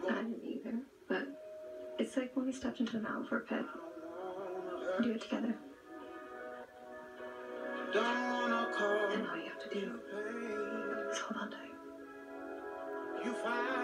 I didn't either, but it's like when we stepped into the mountain for a pit. Do it together. And all you have to do is hold on tight.